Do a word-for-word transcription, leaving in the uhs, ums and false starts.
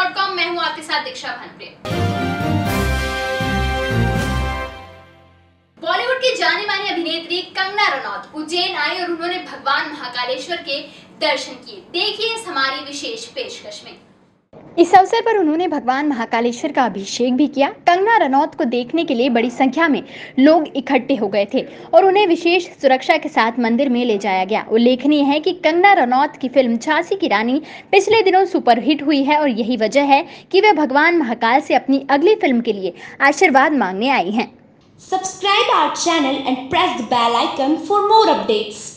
Dot com. मैं हूँ आपके साथ दीक्षा भानप्रिय। बॉलीवुड की जानी मानी अभिनेत्री कंगना रनौत उज्जैन आई और उन्होंने भगवान महाकालेश्वर के दर्शन किए। देखिए इस हमारी विशेष पेशकश में। इस अवसर पर उन्होंने भगवान महाकालेश्वर का अभिषेक भी किया। कंगना रनौत को देखने के लिए बड़ी संख्या में लोग इकट्ठे हो गए थे और उन्हें विशेष सुरक्षा के साथ मंदिर में ले जाया गया। उल्लेखनीय है कि कंगना रनौत की फिल्म झांसी की रानी पिछले दिनों सुपरहिट हुई है और यही वजह है कि वे भगवान महाकाल से अपनी अगली फिल्म के लिए आशीर्वाद मांगने आई हैं। Subscribe our channel and press the bell icon for more updates.